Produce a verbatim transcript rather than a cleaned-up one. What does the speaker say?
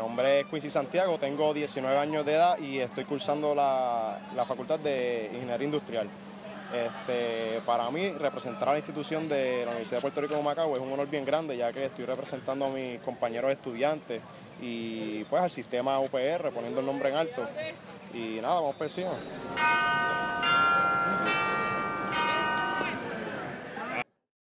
nombre es Quincy Santiago, tengo diecinueve años de edad y estoy cursando la, la Facultad de Ingeniería Industrial. Este, para mí, representar a la institución de la Universidad de Puerto Rico de Humacao es un honor bien grande, ya que estoy representando a mis compañeros estudiantes y pues al sistema U P R, poniendo el nombre en alto. Y nada, vamos por encima.